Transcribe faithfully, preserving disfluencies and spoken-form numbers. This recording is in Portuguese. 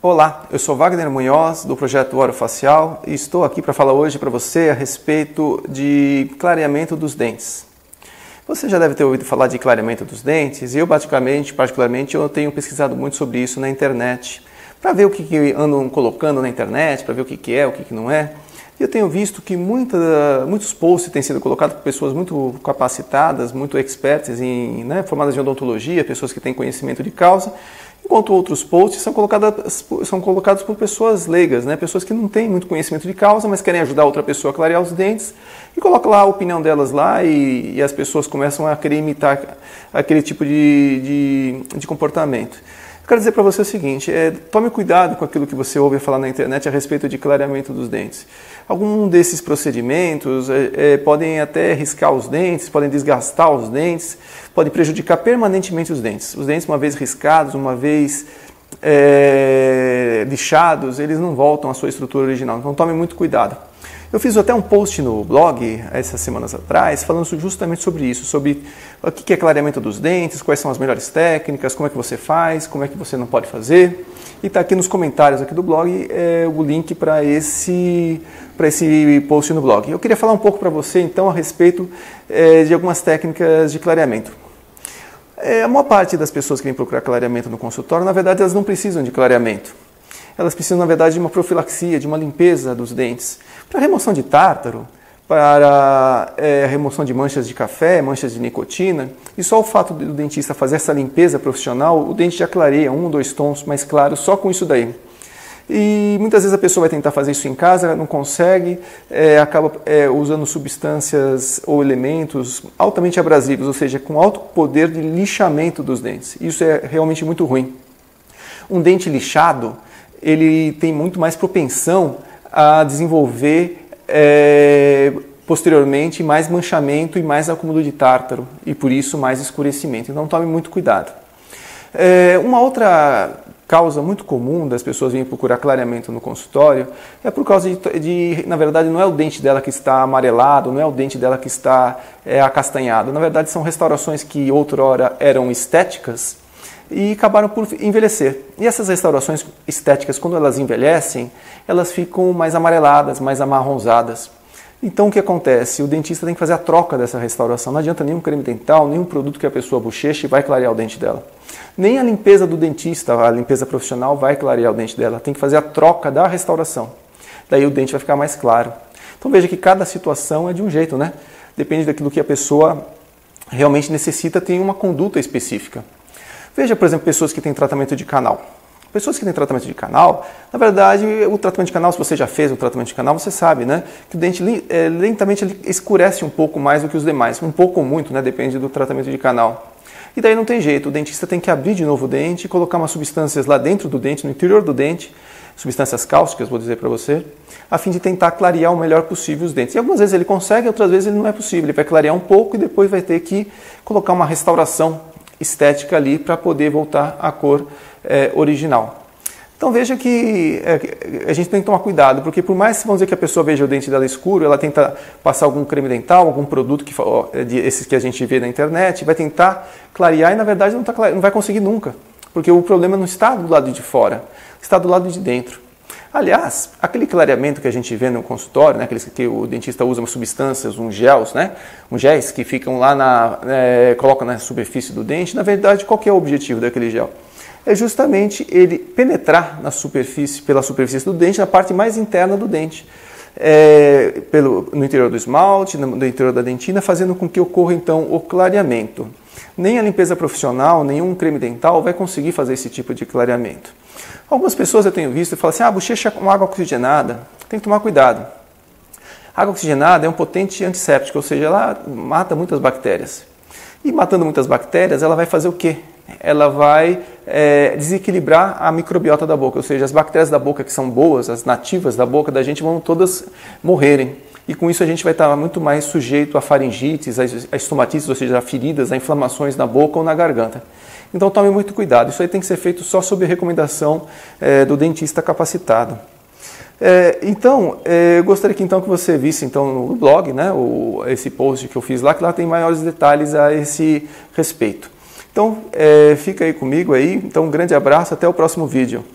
Olá, eu sou Wagner Munhoz, do projeto Orofacial, e estou aqui para falar hoje para você a respeito de clareamento dos dentes. Você já deve ter ouvido falar de clareamento dos dentes, e eu praticamente, particularmente, eu tenho pesquisado muito sobre isso na internet, para ver o que, que andam colocando na internet, para ver o que, que é, o que, que não é. E eu tenho visto que muita, muitos posts têm sido colocados por pessoas muito capacitadas, muito expertas, em, né, formadas em odontologia, pessoas que têm conhecimento de causa, enquanto outros posts são colocados, são colocados por pessoas leigas, né? Pessoas que não têm muito conhecimento de causa, mas querem ajudar outra pessoa a clarear os dentes, e colocam lá a opinião delas lá e, e as pessoas começam a querer imitar aquele tipo de, de, de comportamento. Eu quero dizer para você o seguinte, é, tome cuidado com aquilo que você ouve falar na internet a respeito de clareamento dos dentes. Algum desses procedimentos é, é, podem até riscar os dentes, podem desgastar os dentes, podem prejudicar permanentemente os dentes. Os dentes, uma vez riscados, uma vez é, lixados, eles não voltam à sua estrutura original. Então tome muito cuidado. Eu fiz até um post no blog, essas semanas atrás, falando justamente sobre isso, sobre o que é clareamento dos dentes, quais são as melhores técnicas, como é que você faz, como é que você não pode fazer. E está aqui nos comentários aqui do blog é, o link para esse, para esse post no blog. Eu queria falar um pouco para você, então, a respeito é, de algumas técnicas de clareamento. É, a maior parte das pessoas que vêm procurar clareamento no consultório, na verdade, elas não precisam de clareamento. Elas precisam, na verdade, de uma profilaxia, de uma limpeza dos dentes. Para remoção de tártaro, para é, remoção de manchas de café, manchas de nicotina. E só o fato do dentista fazer essa limpeza profissional, o dente já clareia um, dois tons mais claros só com isso daí. E muitas vezes a pessoa vai tentar fazer isso em casa, não consegue, é, acaba é, usando substâncias ou elementos altamente abrasivos, ou seja, com alto poder de lixamento dos dentes. Isso é realmente muito ruim. Um dente lixado, ele tem muito mais propensão a desenvolver é, posteriormente mais manchamento e mais acúmulo de tártaro e por isso mais escurecimento. Então tome muito cuidado. É, uma outra causa muito comum das pessoas virem procurar clareamento no consultório é por causa de, de, na verdade, não é o dente dela que está amarelado, não é o dente dela que está é, acastanhado. Na verdade, são restaurações que outrora eram estéticas e acabaram por envelhecer. E essas restaurações estéticas, quando elas envelhecem, elas ficam mais amareladas, mais amarronzadas. Então o que acontece? O dentista tem que fazer a troca dessa restauração. Não adianta nenhum creme dental, nenhum produto que a pessoa bocheche vai clarear o dente dela. Nem a limpeza do dentista, a limpeza profissional vai clarear o dente dela. Tem que fazer a troca da restauração. Daí o dente vai ficar mais claro. Então veja que cada situação é de um jeito, né? Depende daquilo que a pessoa realmente necessita, tem uma conduta específica. Veja, por exemplo, pessoas que têm tratamento de canal. Pessoas que têm tratamento de canal, na verdade, o tratamento de canal, se você já fez o tratamento de canal, você sabe, né? Que o dente é, lentamente ele escurece um pouco mais do que os demais. Um pouco ou muito, né? Depende do tratamento de canal. E daí não tem jeito, o dentista tem que abrir de novo o dente, colocar umas substâncias lá dentro do dente, no interior do dente, substâncias cáusticas, vou dizer para você, a fim de tentar clarear o melhor possível os dentes. E algumas vezes ele consegue, outras vezes ele não é possível. Ele vai clarear um pouco e depois vai ter que colocar uma restauração estética ali para poder voltar à cor é, original. Então veja que é, a gente tem que tomar cuidado, porque por mais que vamos dizer que a pessoa veja o dente dela escuro, ela tenta passar algum creme dental, algum produto que ó, de, esses que a gente vê na internet, vai tentar clarear e na verdade não, tá, não vai conseguir nunca, porque o problema não está do lado de fora, está do lado de dentro. Aliás, aquele clareamento que a gente vê no consultório, né, aqueles que o dentista usa umas substâncias, uns gels, né, uns géis que ficam lá na, é, colocam na superfície do dente, na verdade, qual que é o objetivo daquele gel? É justamente ele penetrar na superfície, pela superfície do dente, na parte mais interna do dente, é, pelo, no interior do esmalte, no, no interior da dentina, fazendo com que ocorra então o clareamento. Nem a limpeza profissional, nenhum creme dental vai conseguir fazer esse tipo de clareamento. Algumas pessoas eu tenho visto e falam assim, ah, bochecha com água oxigenada, tem que tomar cuidado. A água oxigenada é um potente antisséptico, ou seja, ela mata muitas bactérias. E matando muitas bactérias, ela vai fazer o quê? Ela vai é, desequilibrar a microbiota da boca, ou seja, as bactérias da boca que são boas, as nativas da boca da gente vão todas morrerem. E com isso a gente vai estar muito mais sujeito a faringites, a estomatites, ou seja, a feridas, a inflamações na boca ou na garganta. Então tome muito cuidado, isso aí tem que ser feito só sob recomendação é, do dentista capacitado. É, então, é, eu gostaria que, então, que você visse então, no blog, né, o, esse post que eu fiz lá, que lá tem maiores detalhes a esse respeito. Então, é, fica aí comigo aí, então um grande abraço, até o próximo vídeo.